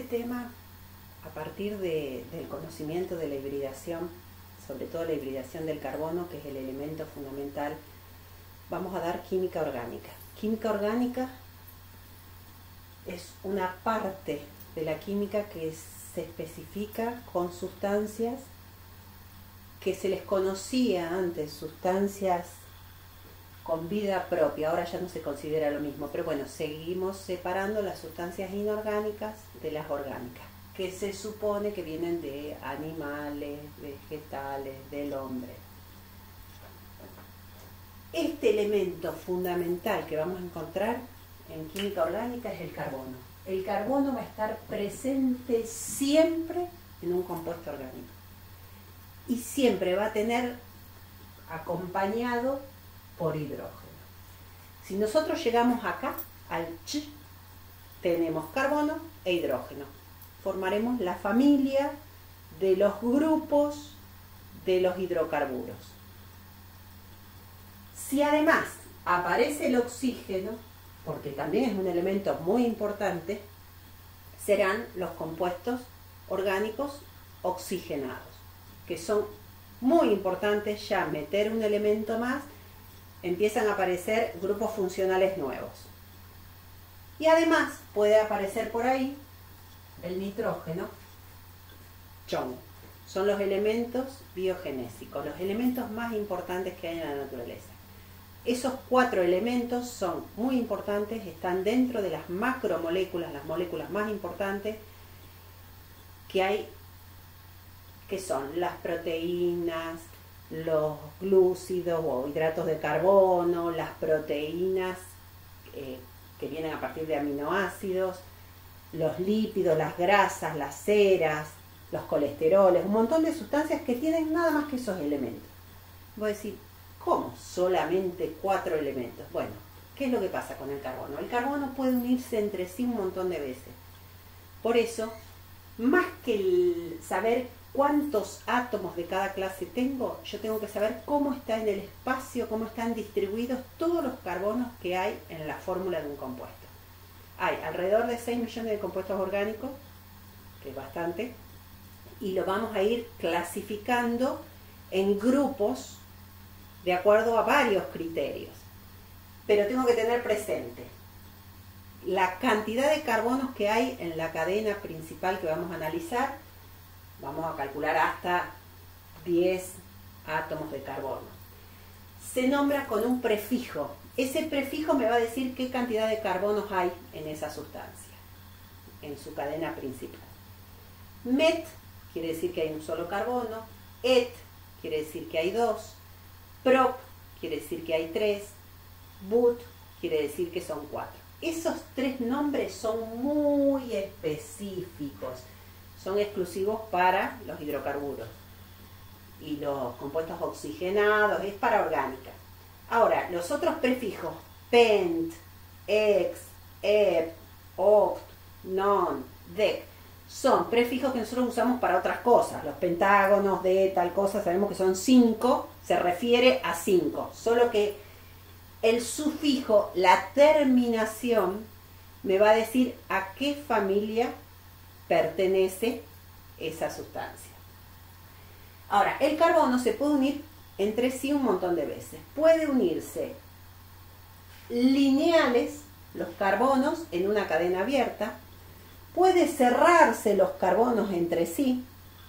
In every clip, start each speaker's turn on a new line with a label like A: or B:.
A: tema, a partir del conocimiento de la hibridación, sobre todo la hibridación del carbono, que es el elemento fundamental, vamos a dar química orgánica. Química orgánica es una parte de la química que se especifica con sustancias que se les conocía antes, sustancias con vida propia, ahora ya no se considera lo mismo, pero bueno, seguimos separando las sustancias inorgánicas de las orgánicas, que se supone que vienen de animales, vegetales, del hombre. Este elemento fundamental que vamos a encontrar en química orgánica es el carbono. El carbono va a estar presente siempre en un compuesto orgánico y siempre va a tener acompañado por hidrógeno. Si nosotros llegamos acá al Ch, tenemos carbono e hidrógeno. Formaremos la familia de los grupos de los hidrocarburos. Si además aparece el oxígeno, porque también es un elemento muy importante, serán los compuestos orgánicos oxigenados, que son muy importantes. Ya meter un elemento más, empiezan a aparecer grupos funcionales nuevos. Y además puede aparecer por ahí el nitrógeno, chon. Son los elementos biogenésicos, los elementos más importantes que hay en la naturaleza. Esos 4 elementos son muy importantes, están dentro de las macromoléculas, las moléculas más importantes que hay, que son las proteínas, los glúcidos o hidratos de carbono, las proteínas que vienen a partir de aminoácidos, los lípidos, las grasas, las ceras, los colesteroles, un montón de sustancias que tienen nada más que esos elementos. Voy a decir, ¿cómo? Solamente 4 elementos. Bueno, ¿qué es lo que pasa con el carbono? El carbono puede unirse entre sí un montón de veces. Por eso, más que saber cuántos átomos de cada clase tengo, yo tengo que saber cómo está en el espacio, cómo están distribuidos todos los carbonos que hay en la fórmula de un compuesto. Hay alrededor de 6 millones de compuestos orgánicos, que es bastante, y lo vamos a ir clasificando en grupos de acuerdo a varios criterios. Pero tengo que tener presente la cantidad de carbonos que hay en la cadena principal que vamos a analizar. Vamos a calcular hasta 10 átomos de carbono. Se nombra con un prefijo. Ese prefijo me va a decir qué cantidad de carbonos hay en esa sustancia, en su cadena principal. Met quiere decir que hay un solo carbono. Et quiere decir que hay 2. Prop quiere decir que hay 3. But quiere decir que son 4. Esos 3 nombres son muy específicos. Son exclusivos para los hidrocarburos y los compuestos oxigenados, es para orgánica. Ahora, los otros prefijos, pent, ex, ep, oct, non, dec, son prefijos que nosotros usamos para otras cosas. Los pentágonos de tal cosa, sabemos que son 5, se refiere a 5, solo que el sufijo, la terminación, me va a decir a qué familia pertenece esa sustancia. Ahora, el carbono se puede unir entre sí un montón de veces. Puede unirse lineales, los carbonos, en una cadena abierta. Puede cerrarse los carbonos entre sí.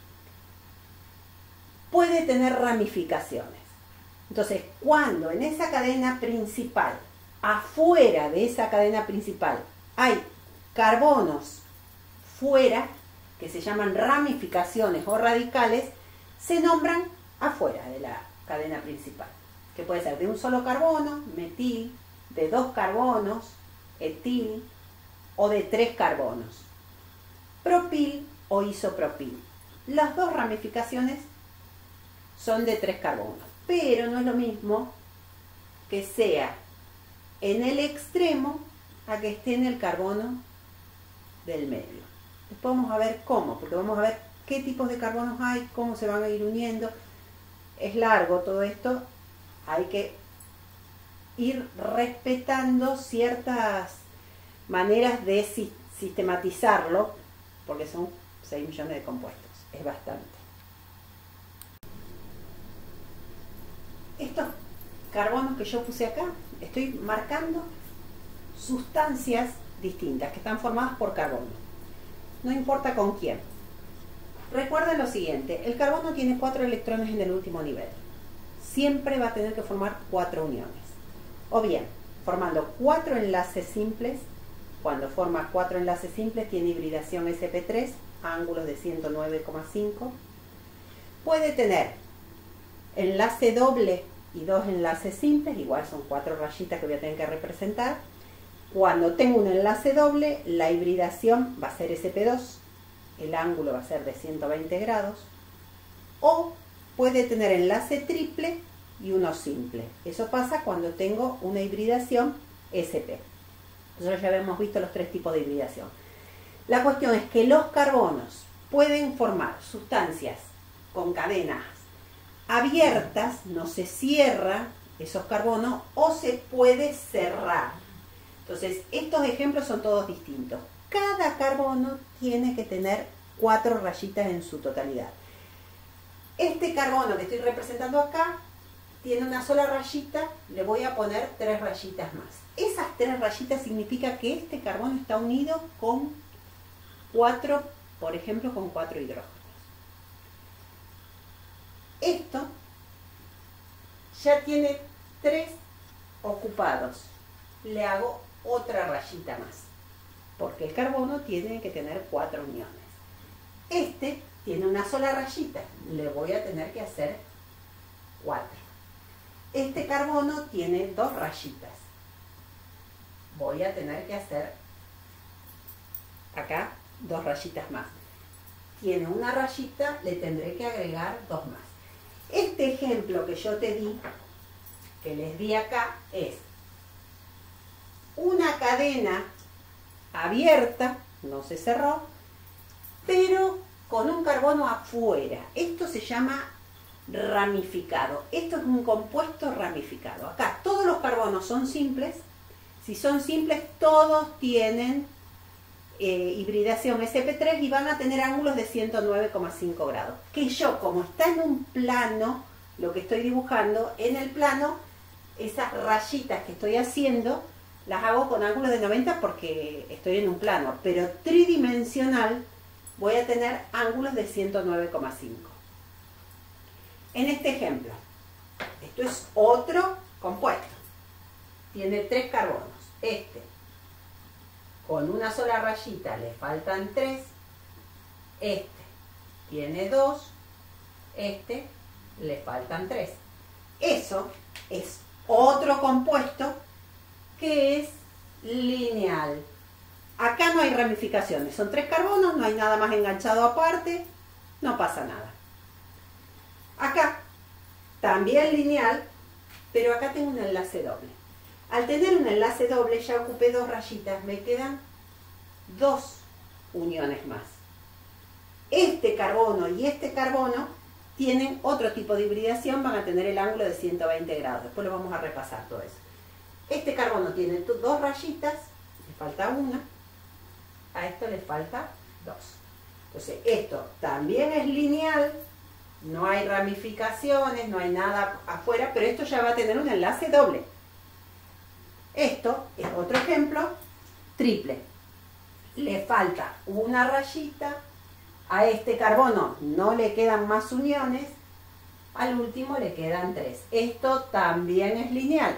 A: Puede tener ramificaciones. Entonces, cuando en esa cadena principal, afuera de esa cadena principal, hay carbonos fuera, que se llaman ramificaciones o radicales, se nombran afuera de la cadena principal, que puede ser de un solo carbono, metil, de 2 carbonos, etil, o de 3 carbonos, propil o isopropil. Las 2 ramificaciones son de 3 carbonos, pero no es lo mismo que sea en el extremo a que esté en el carbono del medio. Después vamos a ver cómo, porque vamos a ver qué tipos de carbonos hay, cómo se van a ir uniendo. Es largo todo esto, hay que ir respetando ciertas maneras de sistematizarlo porque son 6 millones de compuestos, es bastante. Estos carbonos que yo puse acá, estoy marcando sustancias distintas que están formadas por carbono. No importa con quién. Recuerden lo siguiente, el carbono tiene 4 electrones en el último nivel. Siempre va a tener que formar 4 uniones. O bien, formando 4 enlaces simples. Cuando forma 4 enlaces simples tiene hibridación sp3, ángulos de 109,5. Puede tener enlace doble y 2 enlaces simples, igual son 4 rayitas que voy a tener que representar. Cuando tengo un enlace doble, la hibridación va a ser sp2, el ángulo va a ser de 120 grados. O puede tener enlace triple y uno simple. Eso pasa cuando tengo una hibridación sp. Nosotros ya habíamos visto los 3 tipos de hibridación. La cuestión es que los carbonos pueden formar sustancias con cadenas abiertas, no se cierran esos carbonos, o se puede cerrar. Entonces, estos ejemplos son todos distintos. Cada carbono tiene que tener 4 rayitas en su totalidad. Este carbono que estoy representando acá tiene una sola rayita, le voy a poner 3 rayitas más. Esas 3 rayitas significa que este carbono está unido con 4, por ejemplo, con 4 hidrógenos. Esto ya tiene 3 ocupados. Le hago otra rayita más, porque el carbono tiene que tener 4 uniones. Este tiene una sola rayita, le voy a tener que hacer 4. Este carbono tiene 2 rayitas, voy a tener que hacer acá 2 rayitas más. Tiene una rayita, le tendré que agregar 2 más. Este ejemplo que yo te di, que les di acá, es una cadena abierta, no se cerró, pero con un carbono afuera. Esto se llama ramificado. Esto es un compuesto ramificado. Acá todos los carbonos son simples. Si son simples, todos tienen hibridación sp3 y van a tener ángulos de 109,5 grados. Que yo, como está en un plano, lo que estoy dibujando, en el plano, esas rayitas que estoy haciendo, las hago con ángulos de 90 porque estoy en un plano, pero tridimensional voy a tener ángulos de 109,5. En este ejemplo, esto es otro compuesto. Tiene 3 carbonos. Este, con una sola rayita, le faltan 3. Este tiene 2. Este, le faltan 3. Eso es otro compuesto que es lineal. Acá no hay ramificaciones, son 3 carbonos, no hay nada más enganchado aparte, no pasa nada. Acá, también lineal, pero acá tengo un enlace doble. Al tener un enlace doble ya ocupé 2 rayitas, me quedan 2 uniones más. Este carbono y este carbono tienen otro tipo de hibridación, van a tener el ángulo de 120 grados. Después lo vamos a repasar todo eso. Este carbono tiene 2 rayitas, le falta una, a esto le falta 2. Entonces esto también es lineal, no hay ramificaciones, no hay nada afuera, pero esto ya va a tener un enlace doble. Esto es otro ejemplo, triple. Le falta una rayita, a este carbono no le quedan más uniones, al último le quedan 3. Esto también es lineal.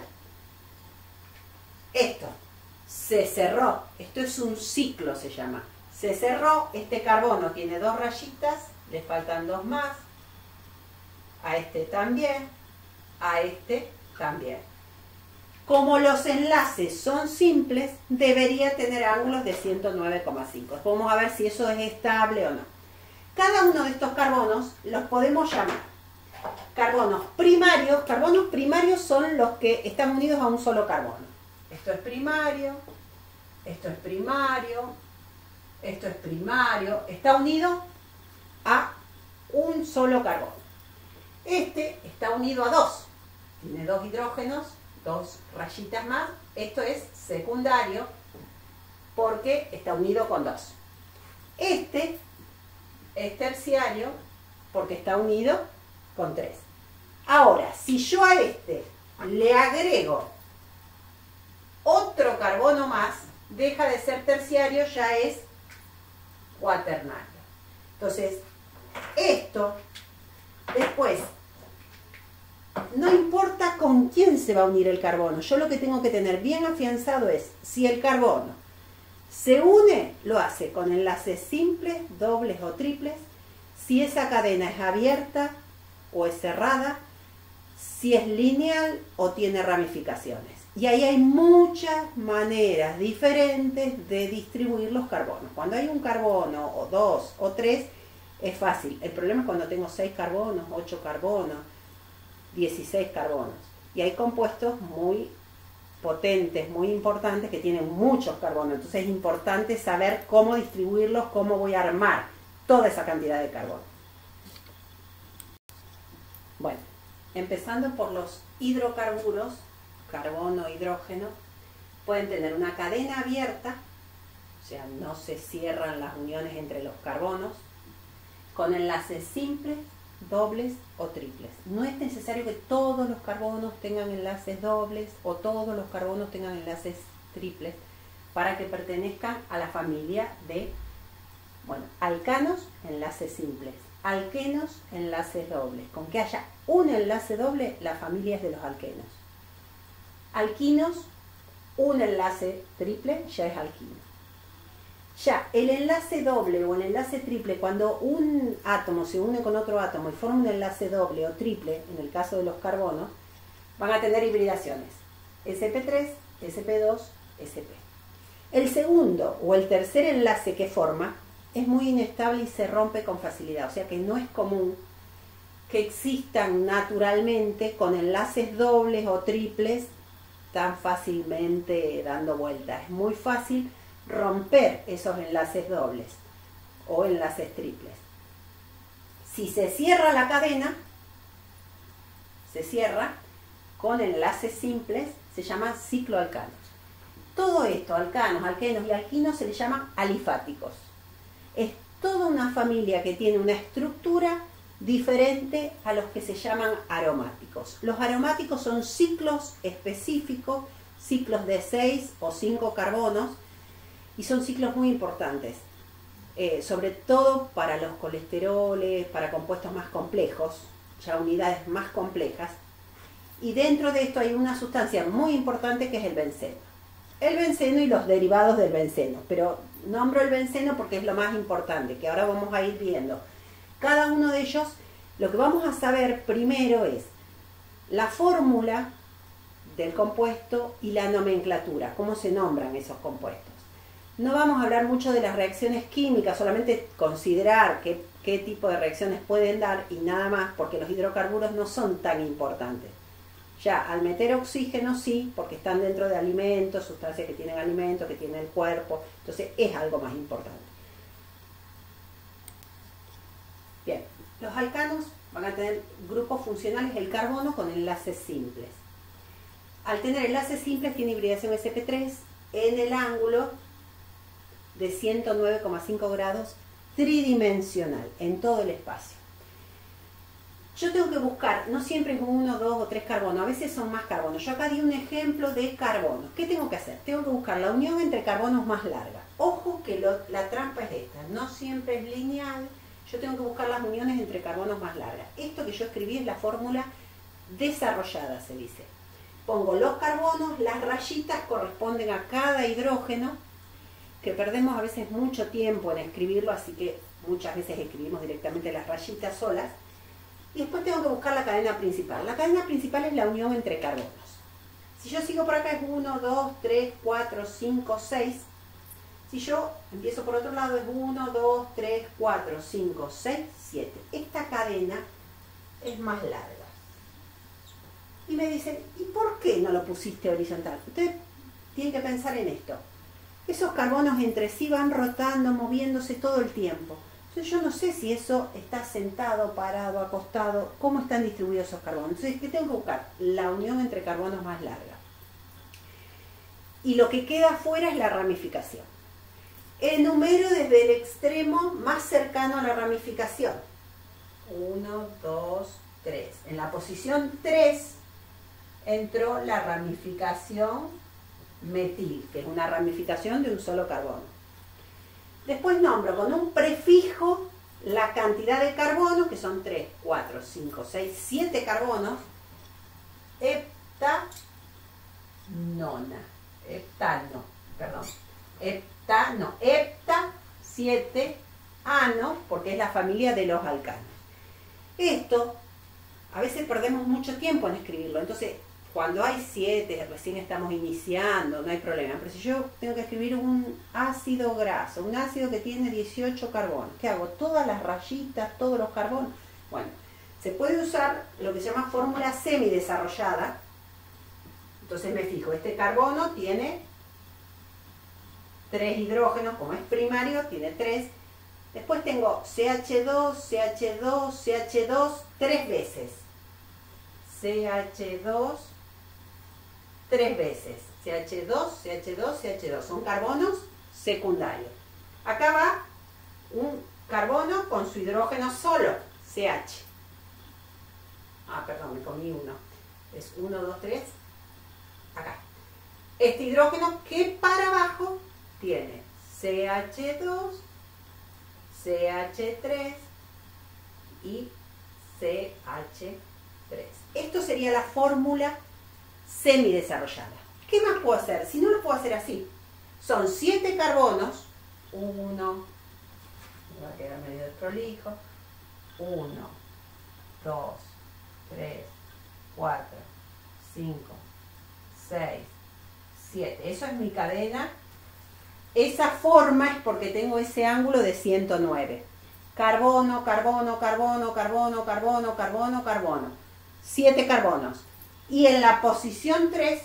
A: Esto se cerró, esto es un ciclo, se llama. Se cerró, este carbono tiene 2 rayitas, le faltan 2 más, a este también, a este también. Como los enlaces son simples, debería tener ángulos de 109,5. Vamos a ver si eso es estable o no. Cada uno de estos carbonos los podemos llamar carbonos primarios. Carbonos primarios son los que están unidos a un solo carbono. Esto es primario, esto es primario, esto es primario. Está unido a un solo carbono. Este está unido a 2. Tiene 2 hidrógenos, 2 rayitas más. Esto es secundario porque está unido con 2. Este es terciario porque está unido con 3. Ahora, si yo a este le agrego otro carbono más, deja de ser terciario, ya es cuaternario. Entonces, esto después, no importa con quién se va a unir el carbono, yo lo que tengo que tener bien afianzado es, si el carbono se une, lo hace con enlaces simples, dobles o triples, si esa cadena es abierta o es cerrada, si es lineal o tiene ramificaciones. Y ahí hay muchas maneras diferentes de distribuir los carbonos. Cuando hay un carbono, o 2 o 3, es fácil. El problema es cuando tengo 6 carbonos, 8 carbonos, 16 carbonos. Y hay compuestos muy potentes, muy importantes, que tienen muchos carbonos. Entonces es importante saber cómo distribuirlos, cómo voy a armar toda esa cantidad de carbono. Bueno, empezando por los hidrocarburos, carbono, hidrógeno, pueden tener una cadena abierta, o sea, no se cierran las uniones entre los carbonos, con enlaces simples, dobles o triples. No es necesario que todos los carbonos tengan enlaces dobles o todos los carbonos tengan enlaces triples para que pertenezcan a la familia de, bueno, alcanos, enlaces simples, alquenos, enlaces dobles. Con que haya un enlace doble, la familia es de los alquenos. Alquinos, un enlace triple, ya es alquino. Ya, el enlace doble o el enlace triple, cuando un átomo se une con otro átomo y forma un enlace doble o triple, en el caso de los carbonos, van a tener hibridaciones. sp3, sp2, sp. El segundo o el tercer enlace que forma es muy inestable y se rompe con facilidad. O sea que no es común que existan naturalmente con enlaces dobles o triples tan fácilmente dando vueltas. Es muy fácil romper esos enlaces dobles o enlaces triples. Si se cierra la cadena, se cierra con enlaces simples, se llama cicloalcanos. Todo esto, alcanos, alquenos y alquinos, se les llaman alifáticos. Es toda una familia que tiene una estructura diferente a los que se llaman aromáticos. Los aromáticos son ciclos específicos, ciclos de 6 o 5 carbonos, y son ciclos muy importantes, sobre todo para los colesteroles, para compuestos más complejos, ya unidades más complejas. Y dentro de esto hay una sustancia muy importante que es el benceno. El benceno y los derivados del benceno, pero nombro el benceno porque es lo más importante, que ahora vamos a ir viendo. Cada uno de ellos, lo que vamos a saber primero es la fórmula del compuesto y la nomenclatura, cómo se nombran esos compuestos. No vamos a hablar mucho de las reacciones químicas, solamente considerar qué tipo de reacciones pueden dar y nada más, porque los hidrocarburos no son tan importantes. Ya, al meter oxígeno sí, porque están dentro de alimentos, sustancias que tienen alimentos, que tiene el cuerpo, entonces es algo más importante. Bien, los alcanos van a tener grupos funcionales, el carbono con enlaces simples. Al tener enlaces simples tiene hibridación sp3 en el ángulo de 109,5 grados tridimensional en todo el espacio. Yo tengo que buscar, no siempre es 1, 2 o 3 carbonos, a veces son más carbonos. Yo acá di un ejemplo de carbonos. ¿Qué tengo que hacer? Tengo que buscar la unión entre carbonos más larga. Ojo que la trampa es esta, no siempre es lineal. Yo tengo que buscar las uniones entre carbonos más largas. Esto que yo escribí es la fórmula desarrollada, se dice. Pongo los carbonos, las rayitas corresponden a cada hidrógeno, que perdemos a veces mucho tiempo en escribirlo, así que muchas veces escribimos directamente las rayitas solas. Y después tengo que buscar la cadena principal. La cadena principal es la unión entre carbonos. Si yo sigo por acá es 1, 2, 3, 4, 5, 6. Si yo empiezo por otro lado es 1, 2, 3, 4, 5, 6, 7. Esta cadena es más larga. Y me dicen, ¿y por qué no lo pusiste horizontal? Ustedes tienen que pensar en esto. Esos carbonos entre sí van rotando, moviéndose todo el tiempo. Entonces yo no sé si eso está sentado, parado, acostado, cómo están distribuidos esos carbonos. Entonces, ¿qué tengo que buscar? La unión entre carbonos más larga. Y lo que queda afuera es la ramificación. Enumero desde el extremo más cercano a la ramificación. 1, 2, 3. En la posición 3 entró la ramificación metil, que es una ramificación de un solo carbono. Después nombro con un prefijo la cantidad de carbonos, que son 3, 4, 5, 6, 7 carbonos. Heptanona. Hepta 7 ano, porque es la familia de los alcanos. Esto, a veces perdemos mucho tiempo en escribirlo, entonces cuando hay 7, recién estamos iniciando, no hay problema, pero si yo tengo que escribir un ácido graso, un ácido que tiene 18 carbonos, ¿qué hago? Todas las rayitas, todos los carbonos. Bueno, se puede usar lo que se llama fórmula semidesarrollada. Entonces me fijo, este carbono tiene 3 hidrógenos, como es primario, tiene 3. Después tengo CH2, CH2, CH2, 3 veces. CH2, 3 veces. CH2, CH2, CH2. Son carbonos secundarios. Acá va un carbono con su hidrógeno solo, CH. Ah, perdón, me comí uno. Es 1, 2, 3. Acá. Este hidrógeno que para abajo tiene CH2, CH3 y CH3. Esto sería la fórmula semidesarrollada. ¿Qué más puedo hacer? Si no lo puedo hacer así. Son 7 carbonos. 1, me va a quedar medio desprolijo. 1, 2, 3, 4, 5, 6, 7. Eso es mi cadena. Esa forma es porque tengo ese ángulo de 109. Carbono, carbono, carbono, carbono, carbono, carbono, carbono. 7 carbonos. Y en la posición 3,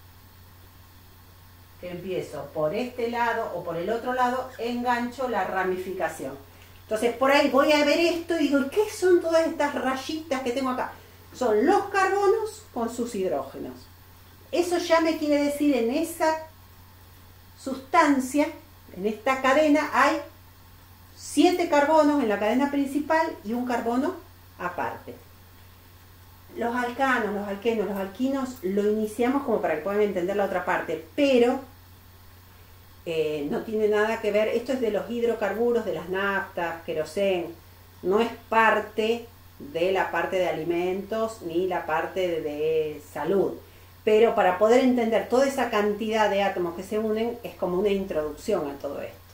A: que empiezo por este lado o por el otro lado, engancho la ramificación. Entonces por ahí voy a ver esto y digo, ¿qué son todas estas rayitas que tengo acá? Son los carbonos con sus hidrógenos. Eso ya me quiere decir, en esa sustancia, en esta cadena, hay 7 carbonos en la cadena principal y un carbono aparte. Los alcanos, los alquenos, los alquinos lo iniciamos como para que puedan entender la otra parte, pero no tiene nada que ver. Esto es de los hidrocarburos, de las naftas, queroseno, no es parte de la parte de alimentos ni la parte de salud. Pero para poder entender toda esa cantidad de átomos que se unen, es como una introducción a todo esto.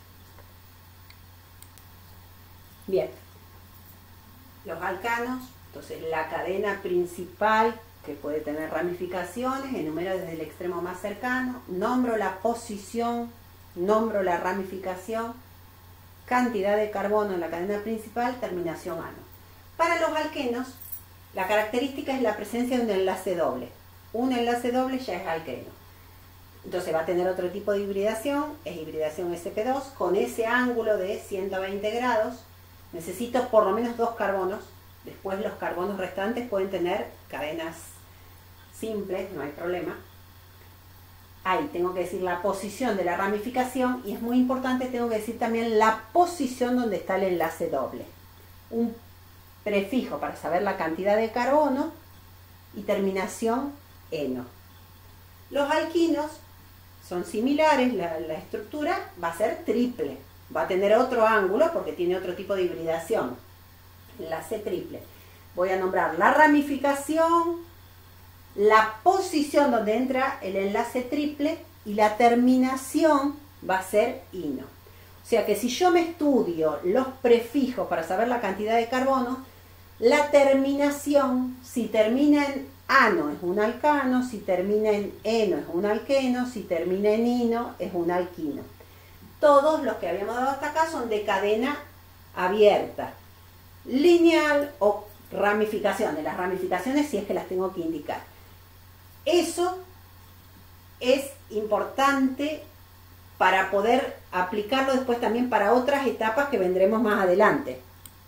A: Bien, los alcanos, entonces la cadena principal, que puede tener ramificaciones, enumero desde el extremo más cercano, nombro la posición, nombro la ramificación, cantidad de carbono en la cadena principal, terminación ano. Para los alquenos, la característica es la presencia de un enlace doble. Un enlace doble ya es alqueno. Entonces va a tener otro tipo de hibridación, es hibridación sp2, con ese ángulo de 120 grados. Necesito por lo menos 2 carbonos. Después los carbonos restantes pueden tener cadenas simples, no hay problema. Ahí tengo que decir la posición de la ramificación y es muy importante, tengo que decir también la posición donde está el enlace doble. Un prefijo para saber la cantidad de carbono y terminación eno. Los alquinos son similares, la estructura va a ser triple, va a tener otro ángulo porque tiene otro tipo de hibridación, enlace triple. Voy a nombrar la ramificación, la posición donde entra el enlace triple y la terminación va a ser ino. O sea que si yo me estudio los prefijos para saber la cantidad de carbono, la terminación, si termina en ano es un alcano, si termina en eno es un alqueno, si termina en ino es un alquino. Todos los que habíamos dado hasta acá son de cadena abierta, lineal o ramificaciones. Las ramificaciones sí es que las tengo que indicar. Eso es importante para poder aplicarlo después también para otras etapas que vendremos más adelante.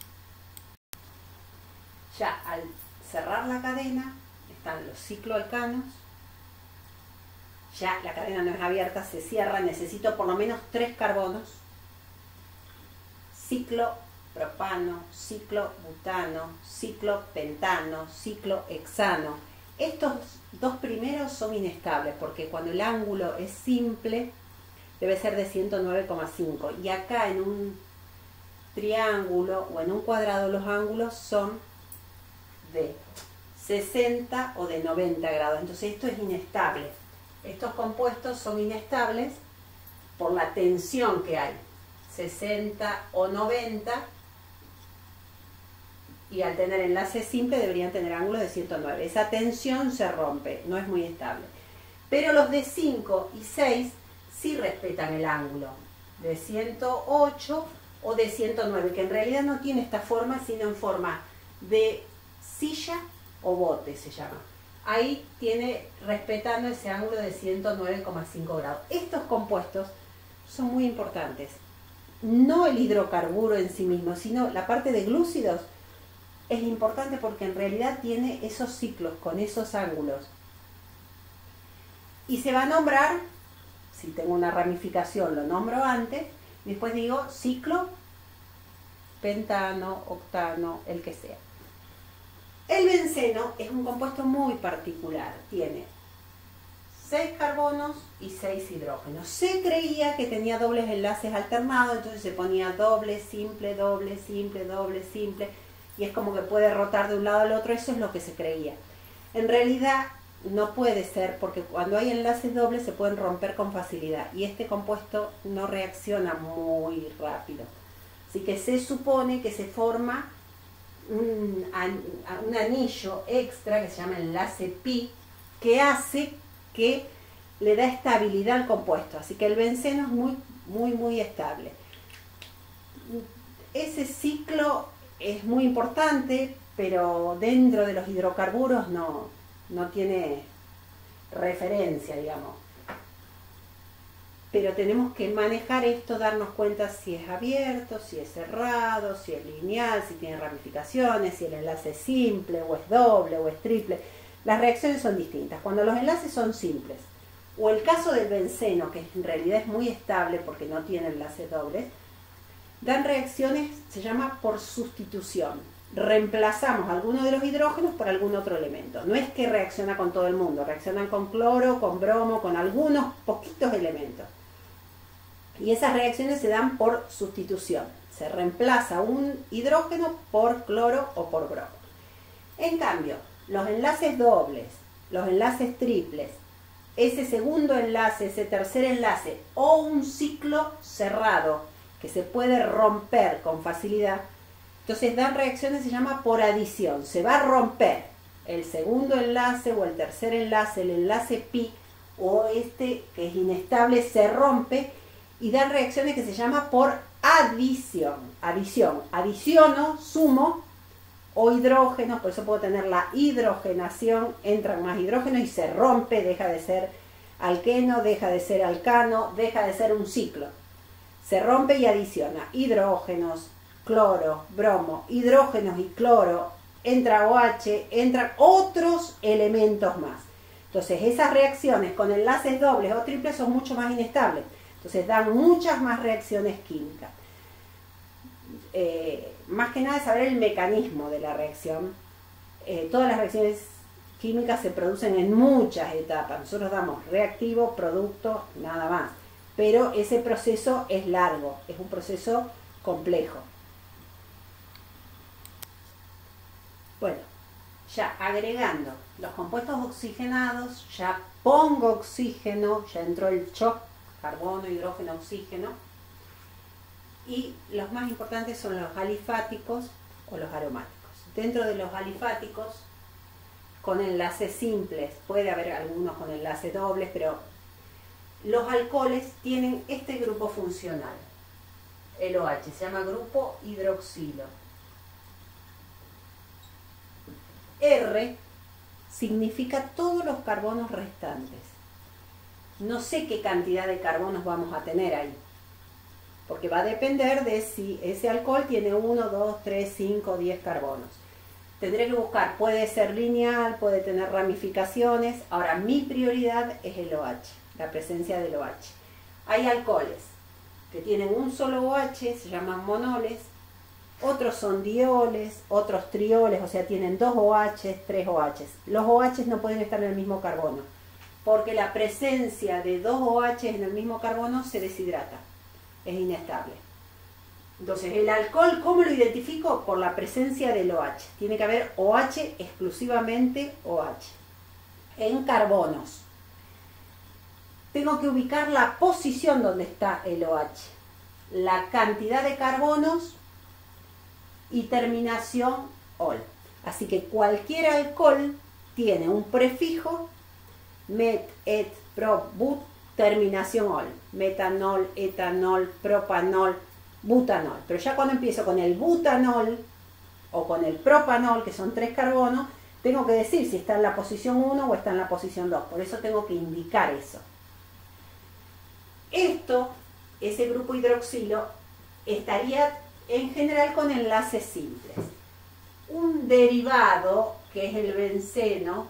A: Ya al cerrar la cadena están los cicloalcanos. Ya la cadena no es abierta, se cierra, necesito por lo menos 3 carbonos. ciclopropano, ciclobutano, ciclopentano, ciclohexano. Estos dos primeros son inestables porque cuando el ángulo es simple debe ser de 109,5 y acá en un triángulo o en un cuadrado los ángulos son de 60 o de 90 grados, entonces esto es inestable. Estos compuestos son inestables por la tensión que hay, 60 o 90, y al tener enlace simple deberían tener ángulo de 109. Esa tensión se rompe, no es muy estable. Pero los de 5 y 6 sí respetan el ángulo de 108 o de 109, que en realidad no tiene esta forma, sino en forma de silla o bote se llama. Ahí tiene respetando ese ángulo de 109,5 grados. Estos compuestos son muy importantes. No el hidrocarburo en sí mismo, sino la parte de glúcidos es importante porque en realidad tiene esos ciclos con esos ángulos. Y se va a nombrar, si tengo una ramificación lo nombro antes, después digo ciclo, pentano, octano, el que sea. El benceno es un compuesto muy particular, tiene 6 carbonos y 6 hidrógenos. Se creía que tenía dobles enlaces alternados, entonces se ponía doble, simple, doble, simple, doble, simple, y es como que puede rotar de un lado al otro, eso es lo que se creía. En realidad no puede ser, porque cuando hay enlaces dobles se pueden romper con facilidad, y este compuesto no reacciona muy rápido. Así que se supone que se forma un anillo extra que se llama enlace pi, que hace que le da estabilidad al compuesto. Así que el benceno es muy estable. Ese ciclo es muy importante, pero dentro de los hidrocarburos no tiene referencia, digamos. Pero tenemos que manejar esto, darnos cuenta si es abierto, si es cerrado, si es lineal, si tiene ramificaciones, si el enlace es simple, o es doble, o es triple. Las reacciones son distintas. Cuando los enlaces son simples, o el caso del benceno, que en realidad es muy estable porque no tiene enlaces dobles, dan reacciones, se llama por sustitución. Reemplazamos alguno de los hidrógenos por algún otro elemento. No es que reacciona con todo el mundo, reaccionan con cloro, con bromo, con algunos poquitos elementos. Y esas reacciones se dan por sustitución. Se reemplaza un hidrógeno por cloro o por bromo. En cambio, los enlaces dobles, los enlaces triples, ese segundo enlace, ese tercer enlace o un ciclo cerrado que se puede romper con facilidad, entonces dan reacciones, se llama por adición. Se va a romper el segundo enlace o el tercer enlace, el enlace pi o este que es inestable se rompe y dan reacciones que se llama por adición. Adiciono, sumo o hidrógenos, por eso puedo tener la hidrogenación, entran más hidrógenos y se rompe, deja de ser alqueno, deja de ser alcano, deja de ser un ciclo. Se rompe y adiciona hidrógenos, cloro, bromo, hidrógenos y cloro, entra OH, entran otros elementos más. Entonces esas reacciones con enlaces dobles o triples son mucho más inestables. Entonces dan muchas más reacciones químicas. Más que nada es saber el mecanismo de la reacción. Todas las reacciones químicas se producen en muchas etapas. Nosotros damos reactivo, producto, nada más. Pero ese proceso es largo, es un proceso complejo. Bueno, ya agregando los compuestos oxigenados, ya pongo oxígeno, ya entró el shock, carbono, hidrógeno, oxígeno. Y los más importantes son los alifáticos o los aromáticos. Dentro de los alifáticos, con enlaces simples, puede haber algunos con enlaces dobles, pero los alcoholes tienen este grupo funcional, el OH, se llama grupo hidroxilo. R significa todos los carbonos restantes. No sé qué cantidad de carbonos vamos a tener ahí, porque va a depender de si ese alcohol tiene 1, 2, 3, 5, 10 carbonos. Tendré que buscar, puede ser lineal, puede tener ramificaciones. Ahora, mi prioridad es el OH, la presencia del OH. Hay alcoholes que tienen un solo OH, se llaman monoles, otros son dioles, otros trioles, o sea, tienen 2 OH, 3 OH. Los OH no pueden estar en el mismo carbono, porque la presencia de 2 OH en el mismo carbono se deshidrata, es inestable. Entonces, el alcohol, ¿cómo lo identifico? Por la presencia del OH. Tiene que haber OH, exclusivamente OH. En carbonos, tengo que ubicar la posición donde está el OH, la cantidad de carbonos y terminación ol. Así que cualquier alcohol tiene un prefijo met, et, prop, but, terminación ol. Metanol, etanol, propanol, butanol. Pero ya cuando empiezo con el butanol o con el propanol, que son 3 carbonos, tengo que decir si está en la posición 1 o está en la posición 2. Por eso tengo que indicar eso. Esto, ese grupo hidroxilo, estaría en general con enlaces simples. Un derivado, que es el benceno,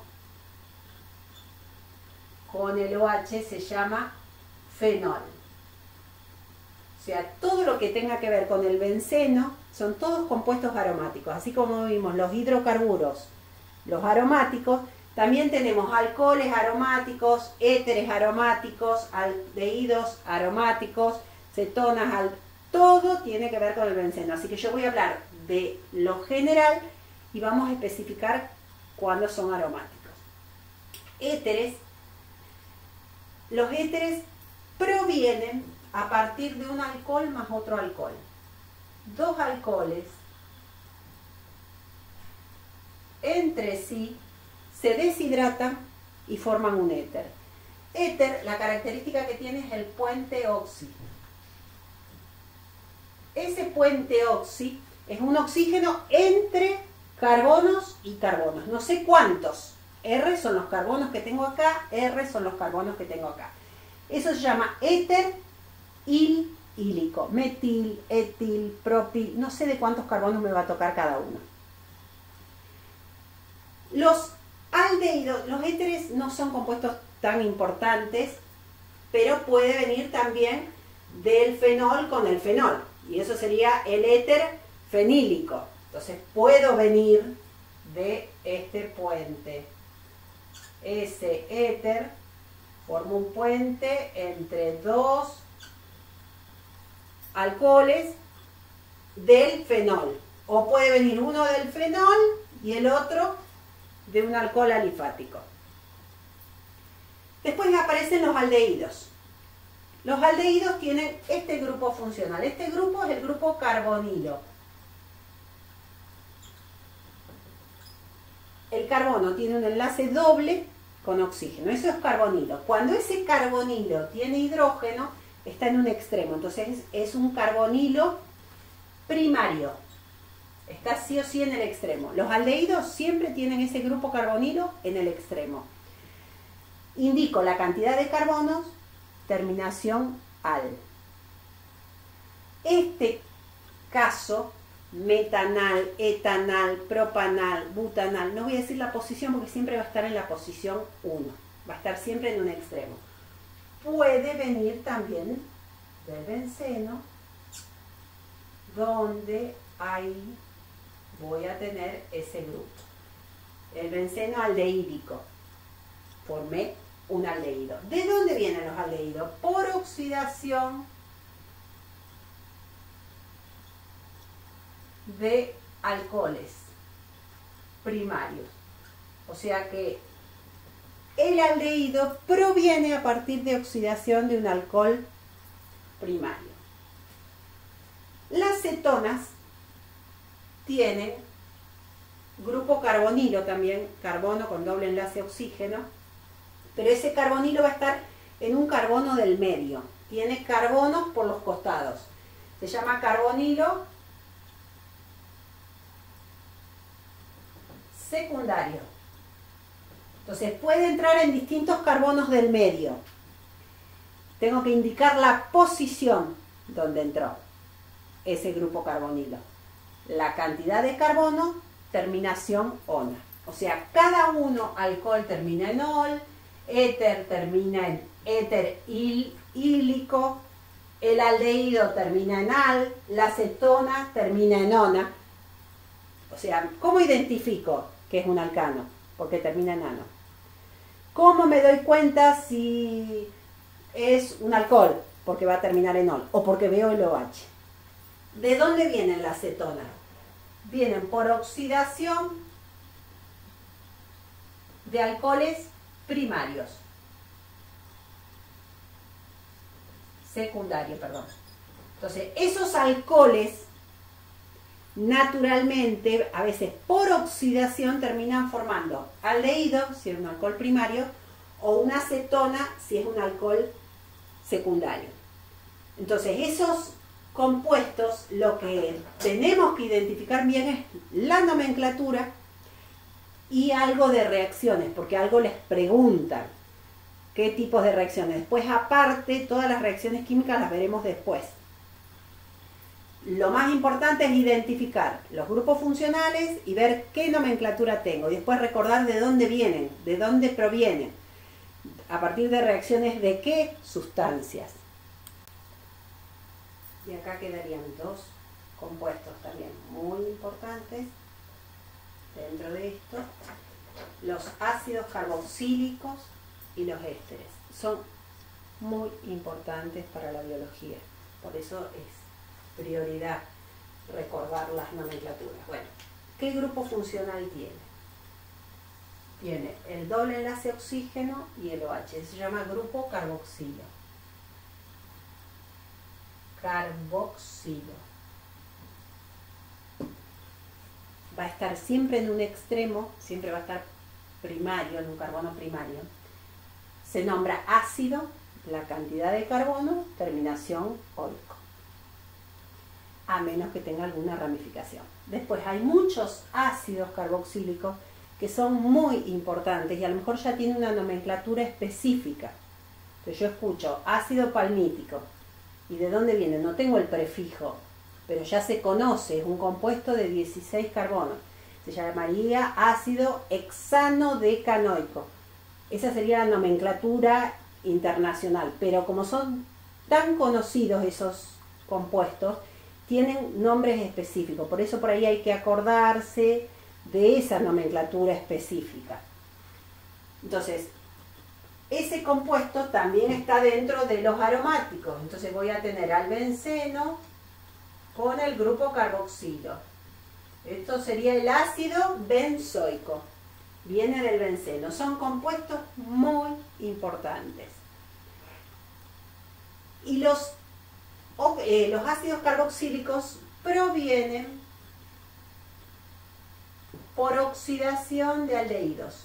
A: con el OH se llama fenol. O sea, todo lo que tenga que ver con el benceno son todos compuestos aromáticos. Así como vimos los hidrocarburos, los aromáticos, también tenemos alcoholes aromáticos, éteres aromáticos, aldehídos aromáticos, cetonas, todo tiene que ver con el benceno. Así que yo voy a hablar de lo general y vamos a especificar cuándo son aromáticos. Éteres. Los éteres provienen a partir de un alcohol más otro alcohol. 2 alcoholes entre sí se deshidratan y forman un éter. Éter, la característica que tiene es el puente oxi. Ese puente oxi es un oxígeno entre carbonos y carbonos. No sé cuántos. R son los carbonos que tengo acá, R son los carbonos que tengo acá. Eso se llama éter ilílico. Metil, etil, propil, no sé de cuántos carbonos me va a tocar cada uno. Los aldehídos, los éteres no son compuestos tan importantes, pero puede venir también del fenol con el fenol. Y eso sería el éter fenílico. Entonces puedo venir de este puente. Ese éter forma un puente entre 2 alcoholes del fenol. O puede venir uno del fenol y el otro de un alcohol alifático. Después aparecen los aldehídos. Los aldehídos tienen este grupo funcional. Este grupo es el grupo carbonilo. El carbono tiene un enlace doble con oxígeno. Eso es carbonilo. Cuando ese carbonilo tiene hidrógeno, está en un extremo. Entonces es un carbonilo primario. Está sí o sí en el extremo. Los aldehídos siempre tienen ese grupo carbonilo en el extremo. Indico la cantidad de carbonos, terminación al. Este caso, metanal, etanal, propanal, butanal, no voy a decir la posición porque siempre va a estar en la posición 1. Va a estar siempre en un extremo. Puede venir también del benceno, donde ahí voy a tener ese grupo. El benceno aldehídico. Formé un aldehído. ¿De dónde vienen los aldehídos? Por oxidación de alcoholes primarios. O sea que el aldehído proviene a partir de oxidación de un alcohol primario. Las cetonas tienen grupo carbonilo también, carbono con doble enlace oxígeno, pero ese carbonilo va a estar en un carbono del medio. Tiene carbonos por los costados. Se llama carbonilo secundario. Entonces puede entrar en distintos carbonos del medio. Tengo que indicar la posición donde entró ese grupo carbonilo. La cantidad de carbono, terminación ona. O sea, cada uno, alcohol termina en ol, éter termina en éter ilílico, el aldehído termina en al, la cetona termina en ona. O sea, ¿cómo identifico que es un alcano? Porque termina en ano. ¿Cómo me doy cuenta si es un alcohol? Porque va a terminar en ol, o porque veo el OH. ¿De dónde vienen las cetonas? Vienen por oxidación de alcoholes primarios. Secundario, perdón. Entonces, esos alcoholes naturalmente, a veces por oxidación, terminan formando aldehído, si es un alcohol primario, o una acetona, si es un alcohol secundario. Entonces, esos compuestos, lo que tenemos que identificar bien es la nomenclatura y algo de reacciones, porque algo les preguntan. ¿Qué tipos de reacciones? Después, aparte, todas las reacciones químicas las veremos después. Lo más importante es identificar los grupos funcionales y ver qué nomenclatura tengo. Y después recordar de dónde vienen, de dónde provienen. A partir de reacciones de qué sustancias. Y acá quedarían dos compuestos también muy importantes dentro de esto. Los ácidos carboxílicos y los ésteres son muy importantes para la biología, por eso es prioridad recordar las nomenclaturas. Bueno, ¿qué grupo funcional tiene? Tiene el doble enlace oxígeno y el OH, se llama grupo carboxilo. Carboxilo. Va a estar siempre en un extremo, siempre va a estar primario, en un carbono primario. Se nombra ácido, la cantidad de carbono, terminación oico. A menos que tenga alguna ramificación. Después hay muchos ácidos carboxílicos que son muy importantes y a lo mejor ya tienen una nomenclatura específica. Entonces yo escucho ácido palmítico. ¿Y de dónde viene? No tengo el prefijo, pero ya se conoce, es un compuesto de 16 carbonos. Se llamaría ácido hexanodecanoico. Esa sería la nomenclatura internacional, pero como son tan conocidos esos compuestos, tienen nombres específicos, por eso por ahí hay que acordarse de esa nomenclatura específica. Entonces, ese compuesto también está dentro de los aromáticos, entonces voy a tener al benceno con el grupo carboxilo. Esto sería el ácido benzoico. Viene del benceno. Son compuestos muy importantes. Y los ácidos carboxílicos provienen por oxidación de aldehídos.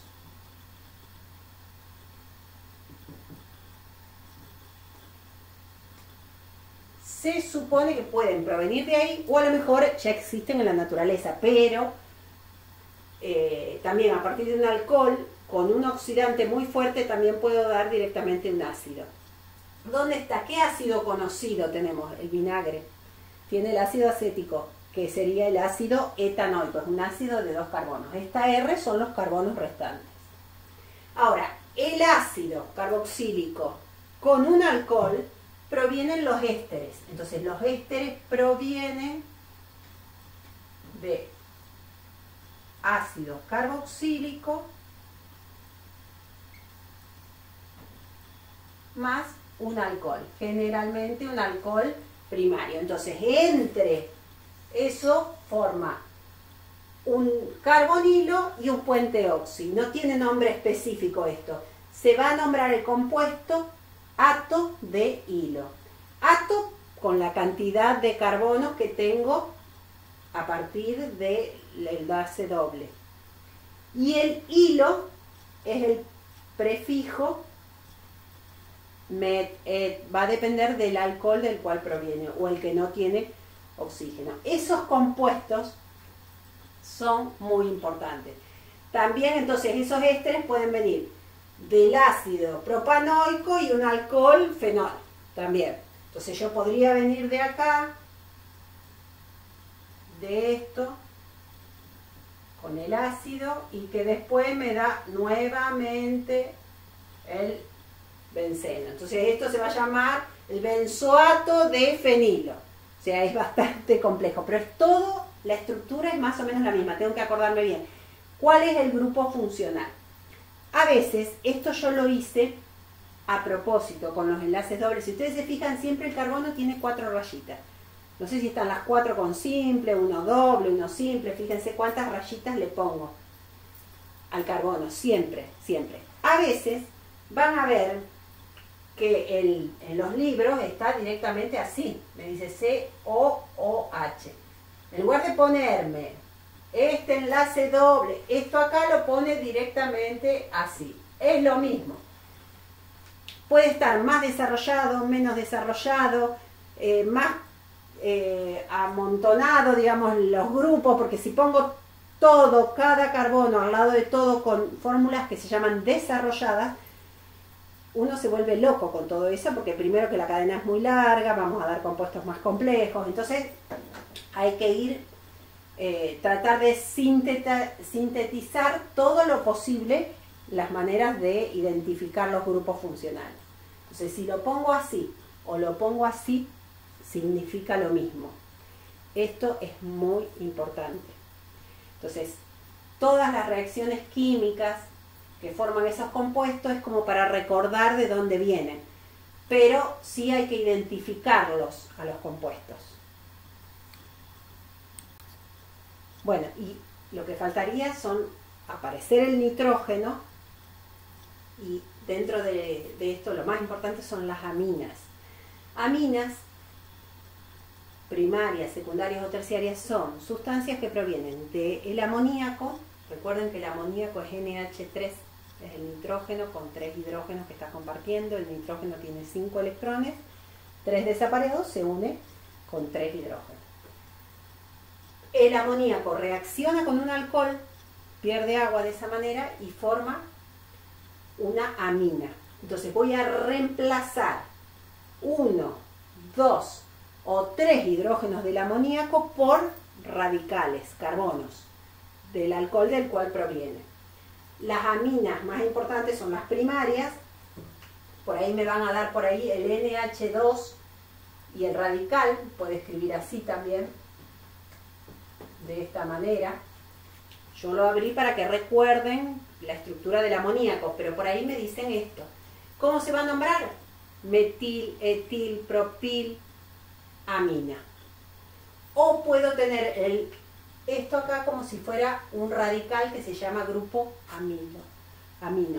A: Se supone que pueden provenir de ahí o a lo mejor ya existen en la naturaleza, pero también a partir de un alcohol con un oxidante muy fuerte también puedo dar directamente un ácido. ¿Dónde está? ¿Qué ácido conocido tenemos? El vinagre. Tiene el ácido acético, que sería el ácido etanoico, es un ácido de 2 carbonos. Esta R son los carbonos restantes. Ahora, el ácido carboxílico con un alcohol provienen los ésteres. Entonces los ésteres provienen de ácido carboxílico más un alcohol, generalmente un alcohol primario. Entonces entre eso forma un carbonilo y un puente oxi. No tiene nombre específico esto. Se va a nombrar el compuesto ato de hilo. Ato con la cantidad de carbono que tengo a partir del enlace doble. Y el hilo es el prefijo va a depender del alcohol del cual proviene o el que no tiene oxígeno. Esos compuestos son muy importantes. También entonces esos ésteres pueden venir del ácido propanoico y un alcohol fenol también. Entonces yo podría venir de acá, de esto, con el ácido y que después me da nuevamente el benceno. Entonces esto se va a llamar el benzoato de fenilo. O sea, es bastante complejo, pero es todo, la estructura es más o menos la misma, tengo que acordarme bien. ¿Cuál es el grupo funcional? A veces, esto yo lo hice a propósito con los enlaces dobles. Si ustedes se fijan, siempre el carbono tiene 4 rayitas. No sé si están las 4 con simple, uno doble, uno simple. Fíjense cuántas rayitas le pongo al carbono, siempre, siempre. A veces van a ver que en los libros está directamente así. Me dice C-O-O-H. En lugar de ponerme este enlace doble, esto acá lo pone directamente así. Es lo mismo. Puede estar más desarrollado, menos desarrollado, más amontonado, digamos, los grupos, porque si pongo todo, cada carbono al lado de todo con fórmulas que se llaman desarrolladas, uno se vuelve loco con todo eso, porque primero que la cadena es muy larga, vamos a dar compuestos más complejos, entonces hay que ir, tratar de sintetizar todo lo posible las maneras de identificar los grupos funcionales. Entonces, si lo pongo así o lo pongo así, significa lo mismo. Esto es muy importante. Entonces, todas las reacciones químicas que forman esos compuestos es como para recordar de dónde vienen, pero sí hay que identificarlos a los compuestos. Bueno, y lo que faltaría son aparecer el nitrógeno, y dentro de esto lo más importante son las aminas. Aminas primarias, secundarias o terciarias son sustancias que provienen del amoníaco. Recuerden que el amoníaco es NH3, es el nitrógeno con 3 hidrógenos que está compartiendo. El nitrógeno tiene 5 electrones, 3 desapareados, se une con 3 hidrógenos. El amoníaco reacciona con un alcohol, pierde agua de esa manera y forma una amina. Entonces voy a reemplazar 1, 2 o 3 hidrógenos del amoníaco por radicales, carbonos, del alcohol del cual proviene. Las aminas más importantes son las primarias, por ahí me van a dar por ahí el NH2 y el radical, puede escribir así también, de esta manera. Yo lo abrí para que recuerden la estructura del amoníaco, pero por ahí me dicen esto. ¿Cómo se va a nombrar? Metil, etil, propil, amina. O puedo tener esto acá como si fuera un radical que se llama grupo amino.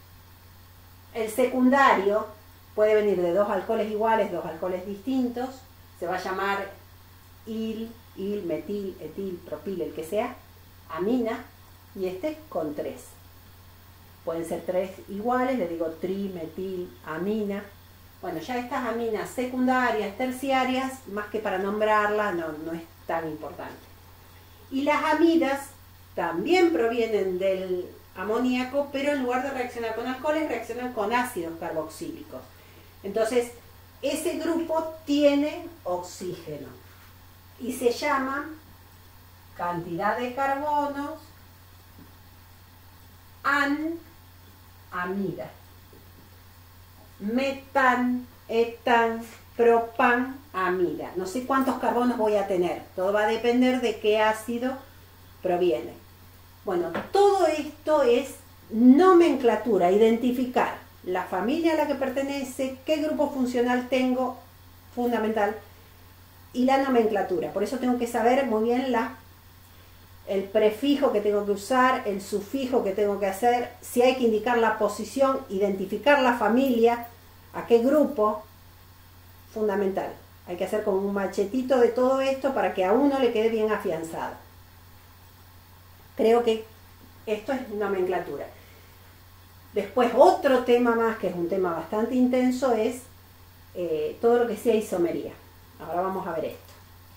A: El secundario puede venir de 2 alcoholes iguales, 2 alcoholes distintos. Se va a llamar il, metil, etil, propil, el que sea, amina, y este con 3. Pueden ser 3 iguales, le digo tri, metil, amina. Bueno, ya estas aminas secundarias, terciarias, más que para nombrarlas, no es tan importante. Y las amidas también provienen del amoníaco, pero en lugar de reaccionar con alcoholes, reaccionan con ácidos carboxílicos. Entonces, ese grupo tiene oxígeno y se llama cantidad de carbonos amida. Metan, etan, propan, amida. No sé cuántos carbonos voy a tener. Todo va a depender de qué ácido proviene. Bueno, todo esto es nomenclatura, identificar la familia a la que pertenece, qué grupo funcional tengo, fundamental, y la nomenclatura. Por eso tengo que saber muy bien el prefijo que tengo que usar, el sufijo que tengo que hacer, si hay que indicar la posición, identificar la familia, a qué grupo, fundamental. Hay que hacer como un machetito de todo esto para que a uno le quede bien afianzado. Creo que esto es nomenclatura. Después otro tema más, que es un tema bastante intenso, es todo lo que sea isomería. Ahora vamos a ver esto.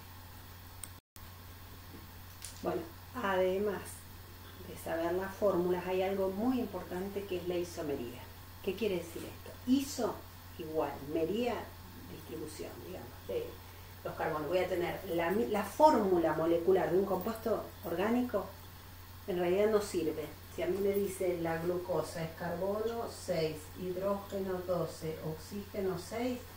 A: Bueno, además de saber las fórmulas, hay algo muy importante que es la isomería. ¿Qué quiere decir esto? Iso igual, mería, distribución, digamos, de los carbonos. Voy a tener la fórmula molecular de un compuesto orgánico, en realidad no sirve. Si a mí me dice la glucosa es carbono 6, hidrógeno 12, oxígeno 6,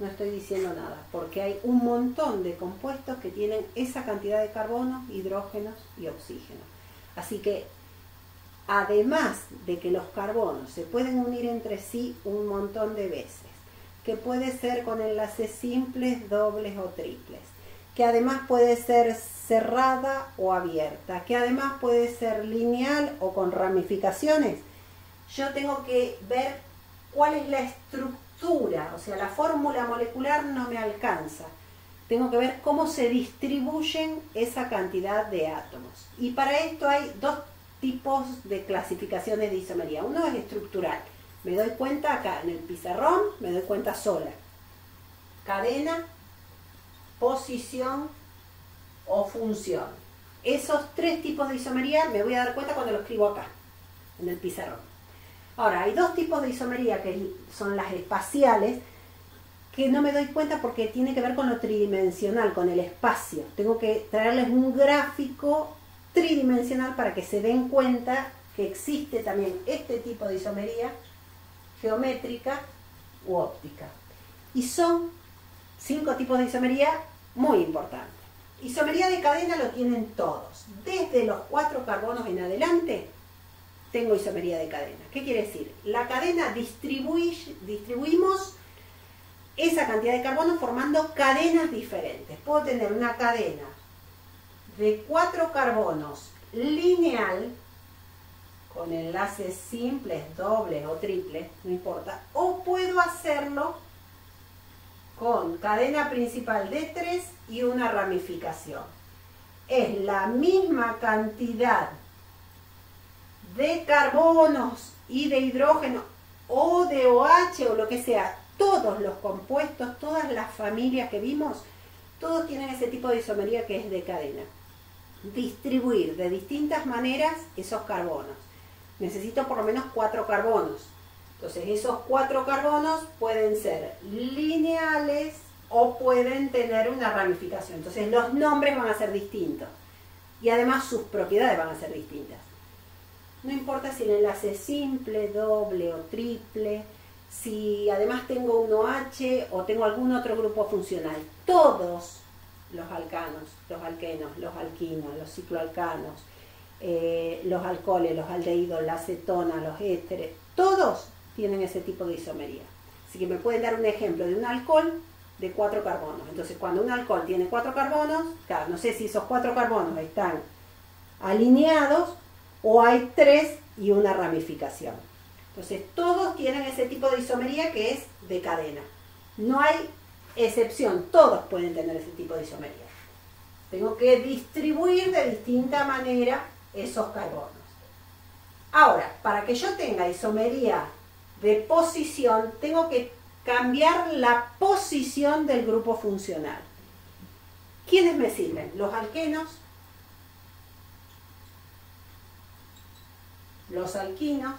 A: no estoy diciendo nada, porque hay un montón de compuestos que tienen esa cantidad de carbonos, hidrógenos y oxígenos. Así que, además de que los carbonos se pueden unir entre sí un montón de veces, que puede ser con enlaces simples, dobles o triples, que además puede ser cerrada o abierta, que además puede ser lineal o con ramificaciones, yo tengo que ver cuál es la estructura, o sea, la fórmula molecular no me alcanza. Tengo que ver cómo se distribuyen esa cantidad de átomos. Y para esto hay dos tipos de clasificaciones de isomería. Uno es estructural. Me doy cuenta acá en el pizarrón, me doy cuenta sola. Cadena, posición o función. Esos tres tipos de isomería me voy a dar cuenta cuando lo escribo acá, en el pizarrón. Ahora, hay dos tipos de isomería que son las espaciales, que no me doy cuenta porque tiene que ver con lo tridimensional, con el espacio. Tengo que traerles un gráfico tridimensional para que se den cuenta que existe también este tipo de isomería geométrica u óptica. Y son 5 tipos de isomería muy importantes. Isomería de cadena lo tienen todos. Desde los 4 carbonos en adelante tengo isomería de cadena. ¿Qué quiere decir? La cadena distribuimos esa cantidad de carbono formando cadenas diferentes. Puedo tener una cadena de 4 carbonos lineal, con enlaces simples, dobles o triples, no importa, o puedo hacerlo con cadena principal de 3 y una ramificación. Es la misma cantidad de carbonos y de hidrógeno o de OH o lo que sea, todos los compuestos, todas las familias que vimos, todos tienen ese tipo de isomería que es de cadena. Distribuir de distintas maneras esos carbonos. Necesito por lo menos 4 carbonos. Entonces esos 4 carbonos pueden ser lineales o pueden tener una ramificación. Entonces los nombres van a ser distintos. Y además sus propiedades van a ser distintas. No importa si el enlace es simple, doble o triple, si además tengo un OH o tengo algún otro grupo funcional. Todos los alcanos, los alquenos, los alquinos, los cicloalcanos, los alcoholes, los aldehídos, la acetona, los ésteres, todos tienen ese tipo de isomería. Así que me pueden dar un ejemplo de un alcohol de 4 carbonos. Entonces, cuando un alcohol tiene 4 carbonos, claro, no sé si esos 4 carbonos están alineados o hay 3 y una ramificación. Entonces, todos tienen ese tipo de isomería que es de cadena. No hay excepción, todos pueden tener ese tipo de isomería. Tengo que distribuir de distinta manera esos carbonos. Ahora, para que yo tenga isomería de posición, tengo que cambiar la posición del grupo funcional. ¿Quiénes me sirven? Los alquenos, los alquinos,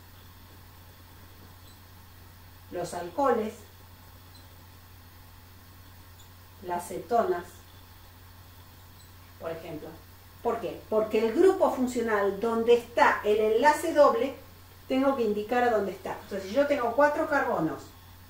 A: los alcoholes, las cetonas, por ejemplo. ¿Por qué? Porque el grupo funcional donde está el enlace doble, tengo que indicar a dónde está. Entonces, si yo tengo 4 carbonos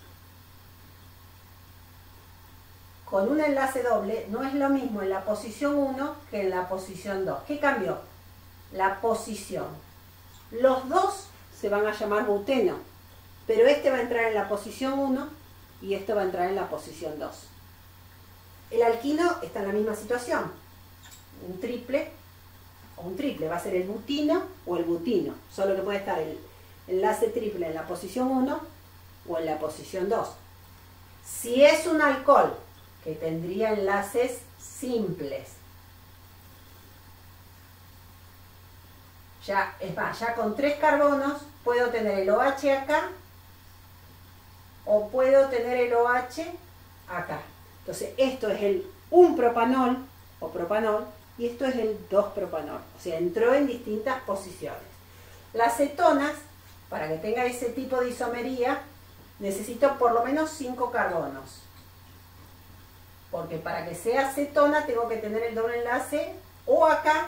A: con un enlace doble, no es lo mismo en la posición 1 que en la posición 2. ¿Qué cambió? La posición. Los dos se van a llamar buteno, pero este va a entrar en la posición 1 y este va a entrar en la posición 2. El alquino está en la misma situación. Un triple o un triple va a ser el butino o el butino, solo que puede estar el enlace triple en la posición 1 o en la posición 2. Si es un alcohol que tendría enlaces simples, ya, es más, ya con 3 carbonos puedo tener el OH acá o puedo tener el OH acá. Entonces esto es el 1-propanol o propanol y esto es el 2-propanol. O sea, entró en distintas posiciones. Las cetonas, para que tenga ese tipo de isomería, necesito por lo menos 5 carbonos. Porque para que sea cetona tengo que tener el doble enlace o acá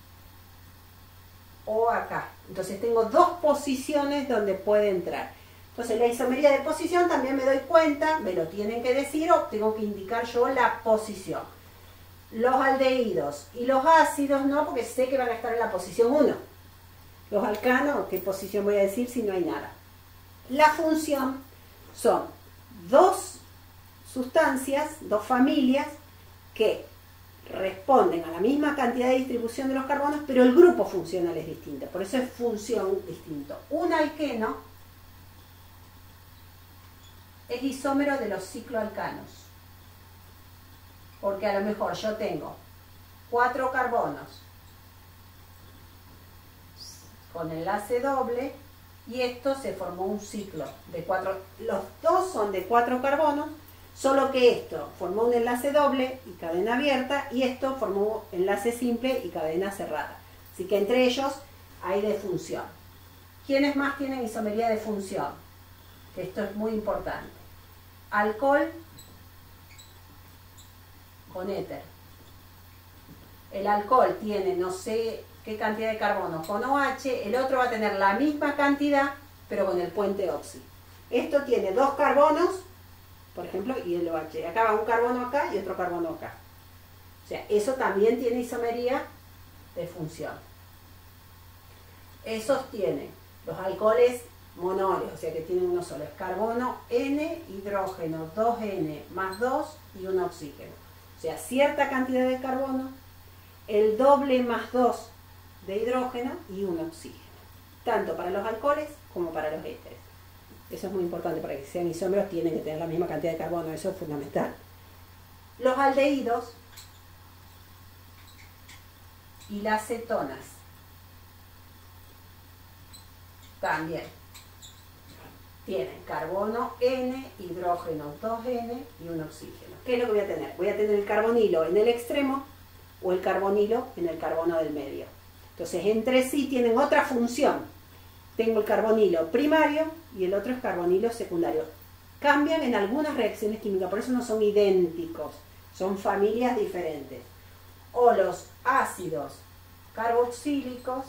A: o acá. Entonces tengo 2 posiciones donde puede entrar. Entonces la isomería de posición también me doy cuenta, me lo tienen que decir o tengo que indicar yo la posición. Los aldehídos y los ácidos no, porque sé que van a estar en la posición 1. Los alcanos, ¿qué posición voy a decir si no hay nada? La función son dos sustancias, dos familias que responden a la misma cantidad de distribución de los carbonos, pero el grupo funcional es distinto, por eso es función distinto. Un alqueno es isómero de los cicloalcanos, porque a lo mejor yo tengo 4 carbonos con enlace doble y esto se formó un ciclo de 4, los dos son de 4 carbonos, solo que esto formó un enlace doble y cadena abierta y esto formó enlace simple y cadena cerrada. Así que entre ellos hay de función. ¿Quiénes más tienen isomería de función? Que esto es muy importante. Alcohol con éter. El alcohol tiene no sé qué cantidad de carbonos con OH, el otro va a tener la misma cantidad, pero con el puente oxi. Esto tiene 2 carbonos, por ejemplo, y el OH. Acá va un carbono acá y otro carbono acá. O sea, eso también tiene isomería de función. Esos tienen los alcoholes monóleos, o sea que tienen uno solo. Es carbono N, hidrógeno 2N más 2 y un oxígeno. O sea, cierta cantidad de carbono, el doble más 2 de hidrógeno y un oxígeno. Tanto para los alcoholes como para los éteres. Eso es muy importante, para que sean isómeros tienen que tener la misma cantidad de carbono, eso es fundamental. Los aldehídos y las cetonas también tienen carbono N, hidrógeno 2N y un oxígeno. ¿Qué es lo que voy a tener? Voy a tener el carbonilo en el extremo o el carbonilo en el carbono del medio. Entonces entre sí tienen otra función. Tengo el carbonilo primario y el otro es carbonilo secundario. Cambian en algunas reacciones químicas, por eso no son idénticos, son familias diferentes. O los ácidos carboxílicos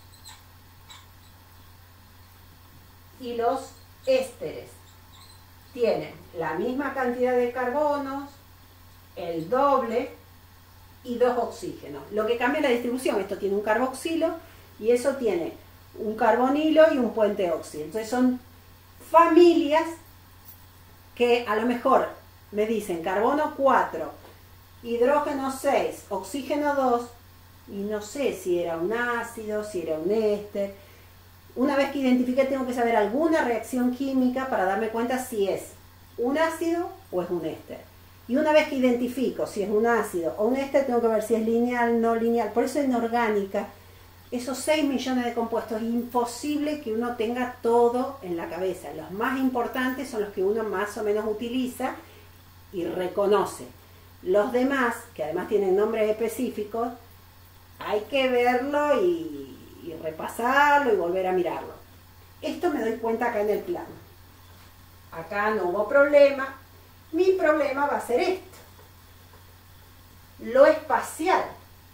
A: y los ésteres. Tienen la misma cantidad de carbonos, el doble y 2 oxígenos. Lo que cambia es la distribución. Esto tiene un carboxilo y eso tiene un carbonilo y un puente oxi. Entonces son familias que a lo mejor me dicen carbono 4, hidrógeno 6, oxígeno 2 y no sé si era un ácido, si era un éster. Una vez que identifique tengo que saber alguna reacción química para darme cuenta si es un ácido o es un éster. Y una vez que identifico si es un ácido o un éster tengo que ver si es lineal, no lineal. Por eso en orgánica, esos 6 millones de compuestos, es imposible que uno tenga todo en la cabeza. Los más importantes son los que uno más o menos utiliza y reconoce. Los demás, que además tienen nombres específicos, hay que verlo y repasarlo y volver a mirarlo. Esto me doy cuenta acá en el plano. Acá no hubo problema. Mi problema va a ser esto. Lo espacial.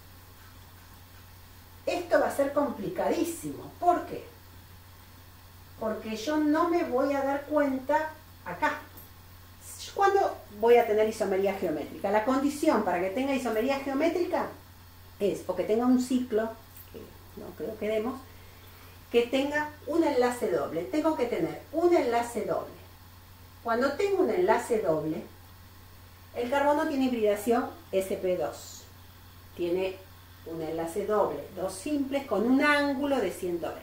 A: Esto va a ser complicadísimo. ¿Por qué? Porque yo no me voy a dar cuenta acá. ¿Cuándo voy a tener isomería geométrica? La condición para que tenga isomería geométrica es o que tenga un ciclo, que no creo que demos, que tenga un enlace doble. Tengo que tener un enlace doble. Cuando tengo un enlace doble, el carbono tiene hibridación sp2. Tiene un enlace doble, 2 simples con un ángulo de 120.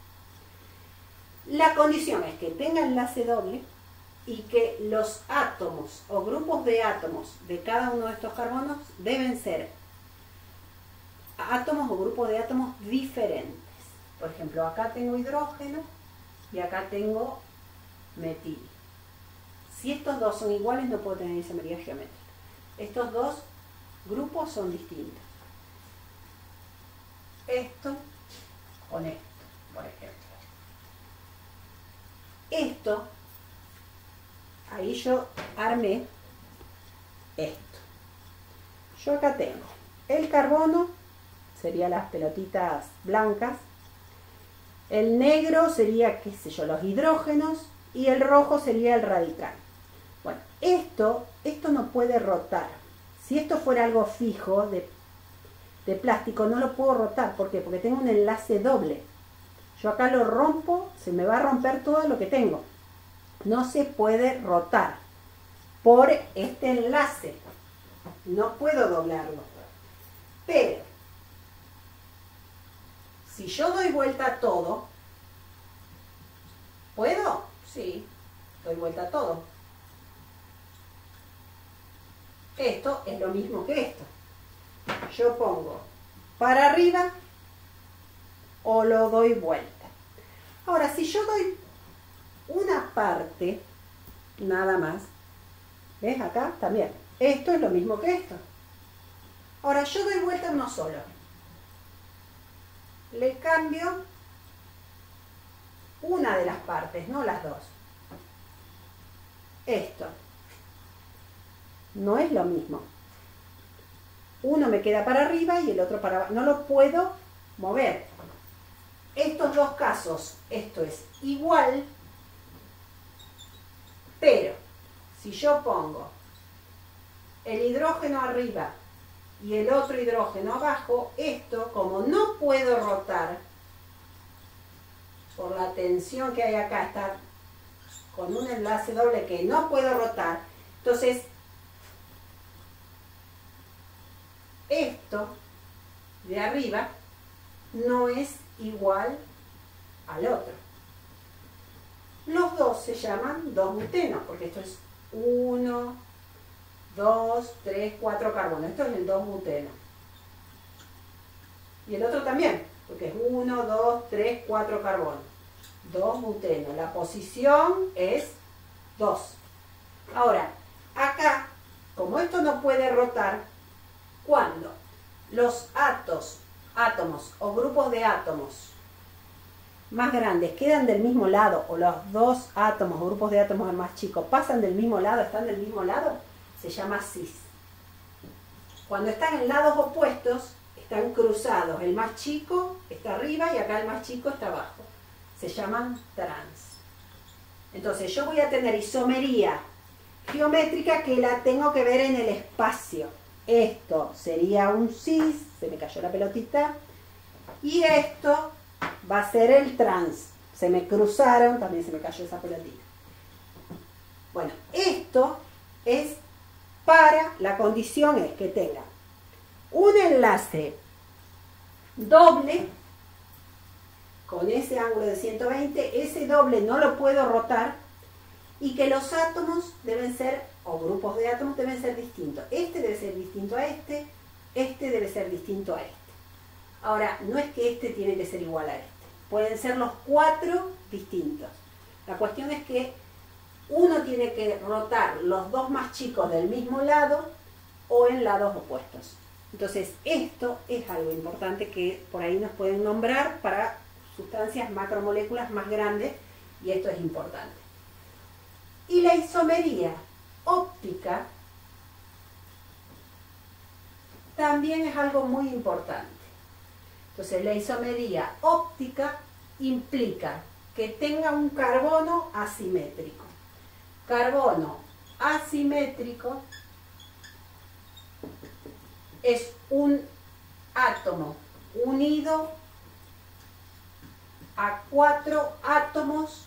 A: La condición es que tenga enlace doble y que los átomos o grupos de átomos de cada uno de estos carbonos deben ser átomos o grupos de átomos diferentes. Por ejemplo, acá tengo hidrógeno y acá tengo metil. Si estos dos son iguales no puedo tener isomería geométrica. Estos dos grupos son distintos. Esto con esto, por ejemplo. Esto, ahí yo armé esto. Yo acá tengo el carbono, serían las pelotitas blancas. El negro sería, qué sé yo, los hidrógenos. y el rojo sería el radical. Bueno, esto no puede rotar. Si esto fuera algo fijo de plástico, no lo puedo rotar. ¿Por qué? Porque tengo un enlace doble. Yo acá lo rompo, se me va a romper todo lo que tengo. No se puede rotar por este enlace. No puedo doblarlo. Pero, si yo doy vuelta a todo, ¿puedo? Sí, doy vuelta a todo. Esto es lo mismo que esto. Yo pongo para arriba o lo doy vuelta. Ahora, si yo doy una parte, nada más, ¿ves? Acá también. Esto es lo mismo que esto. Ahora, yo doy vuelta uno solo. Le cambio una de las partes, no las dos. Esto no es lo mismo. Uno me queda para arriba y el otro para abajo. No lo puedo mover. Estos dos casos, esto es igual, pero si yo pongo el hidrógeno arriba y el otro hidrógeno abajo, esto, como no puedo rotar, por la tensión que hay acá, está con un enlace doble que no puedo rotar, entonces esto de arriba no es igual al otro. Los dos se llaman 2-buteno, porque esto es 1, 2, 3, 4 carbono. Esto es el 2-buteno. Y el otro también, porque es 1, 2, 3, 4 carbono. 2-buteno. La posición es 2. Ahora, acá, como esto no puede rotar, cuando los átomos o grupos de átomos más grandes quedan del mismo lado, o los dos átomos o grupos de átomos más chicos pasan del mismo lado, están del mismo lado, se llama cis. Cuando están en lados opuestos, están cruzados. El más chico está arriba y acá el más chico está abajo. Se llaman trans. Entonces yo voy a tener isomería geométrica que la tengo que ver en el espacio. Esto sería un cis, se me cayó la pelotita, y esto va a ser el trans. Se me cruzaron, también se me cayó esa pelotita. Bueno, esto es para, la condición es que tenga un enlace doble con ese ángulo de 120, ese doble no lo puedo rotar, y que los átomos deben ser, o grupos de átomos deben ser distintos. Este debe ser distinto a este debe ser distinto a este. Ahora, no es que este tiene que ser igual a este. Pueden ser los 4 distintos. La cuestión es que uno tiene que rotar los dos más chicos del mismo lado o en lados opuestos. Entonces, esto es algo importante que por ahí nos pueden nombrar para sustancias macromoléculas más grandes, y esto es importante. Y la isomería óptica también es algo muy importante. Entonces, la isomería óptica implica que tenga un carbono asimétrico. Carbono asimétrico es un átomo unido a 4 átomos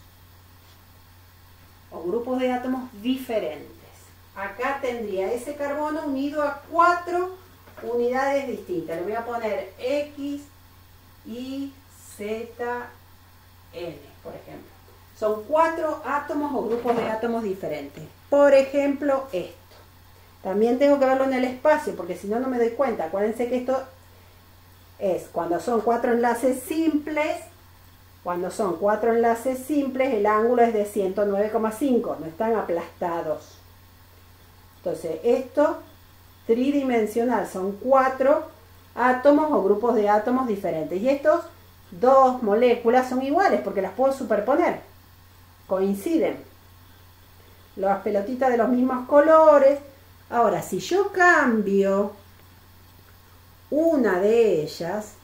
A: o grupos de átomos diferentes. Acá tendría ese carbono unido a 4 unidades distintas. Le voy a poner X, Y, Z, N, por ejemplo. Son 4 átomos o grupos de átomos diferentes. Por ejemplo, esto. También tengo que verlo en el espacio, porque si no, no me doy cuenta. Acuérdense que esto es cuando son 4 enlaces simples. Cuando son 4 enlaces simples, el ángulo es de 109,5. No están aplastados. Entonces, esto tridimensional. Son 4 átomos o grupos de átomos diferentes. Y estos 2 moléculas son iguales porque las puedo superponer. Coinciden. Las pelotitas de los mismos colores. Ahora, si yo cambio una de ellas,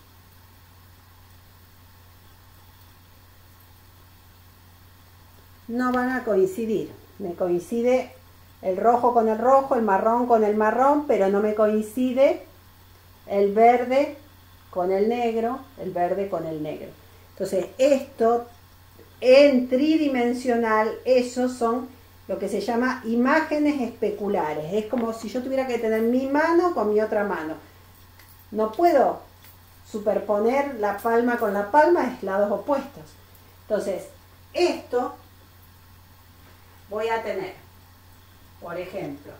A: no van a coincidir. Me coincide el rojo con el rojo, el marrón con el marrón, pero no me coincide el verde con el negro, el verde con el negro. Entonces, esto en tridimensional, esos son lo que se llama imágenes especulares. Es como si yo tuviera que tener mi mano con mi otra mano. No puedo superponer la palma con la palma, es lados opuestos. Entonces, esto voy a tener, por ejemplo,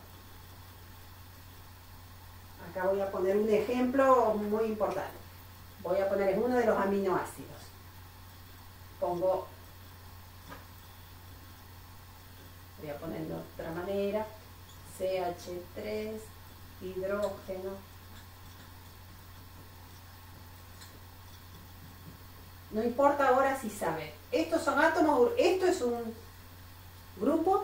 A: acá voy a poner un ejemplo muy importante. Voy a poner, es uno de los aminoácidos. Pongo, voy a poner de otra manera, CH3, hidrógeno. No importa ahora si sabe. Estos son átomos, esto es un grupo,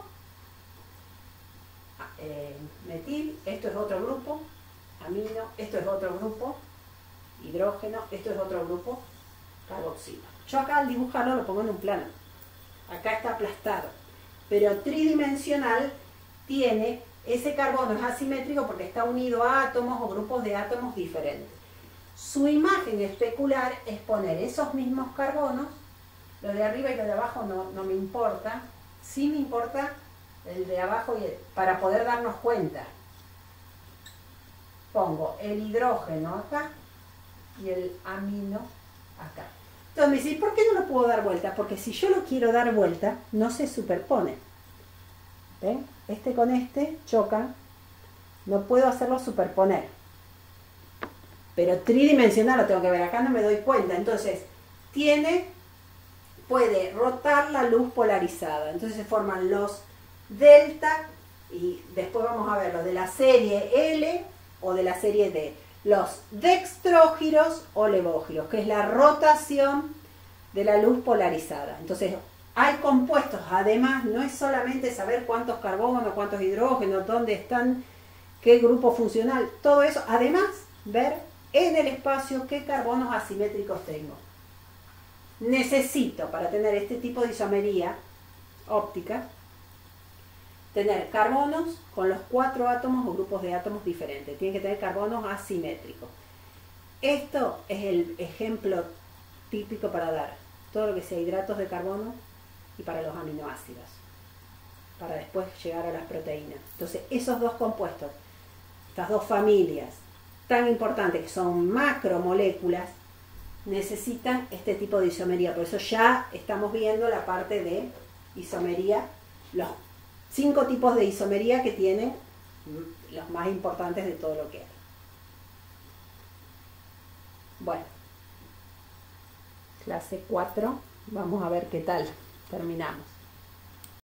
A: metil, esto es otro grupo, amino, esto es otro grupo, hidrógeno, esto es otro grupo, carboxilo. Yo acá al dibujarlo lo pongo en un plano. Acá está aplastado. Pero tridimensional tiene, ese carbono es asimétrico porque está unido a átomos o grupos de átomos diferentes. Su imagen especular es poner esos mismos carbonos, lo de arriba y lo de abajo no me importa, sí me importa el de abajo para poder darnos cuenta. Pongo el hidrógeno acá y el amino acá. Entonces me dice, ¿por qué no lo puedo dar vuelta? Porque si yo lo quiero dar vuelta, no se superpone. ¿Ven? Este con este chocan, no puedo hacerlo superponer. Pero tridimensional lo tengo que ver, acá no me doy cuenta. Entonces, puede rotar la luz polarizada. Entonces se forman los delta, y después vamos a ver los de la serie L o de la serie D. Los dextrógiros o levógiros, que es la rotación de la luz polarizada. Entonces, hay compuestos, además, no es solamente saber cuántos carbonos, cuántos hidrógenos, dónde están, qué grupo funcional, todo eso, además, ver en el espacio qué carbonos asimétricos tengo. Necesito, para tener este tipo de isomería óptica, tener carbonos con los 4 átomos o grupos de átomos diferentes. Tienen que tener carbonos asimétricos. Esto es el ejemplo típico para dar todo lo que sea hidratos de carbono y para los aminoácidos, para después llegar a las proteínas. Entonces, esos dos compuestos, estas dos familias tan importantes que son macromoléculas, necesitan este tipo de isomería. Por eso ya estamos viendo la parte de isomería, los 5 tipos de isomería que tienen los más importantes de todo lo que hay. Bueno, clase 4, vamos a ver qué tal terminamos.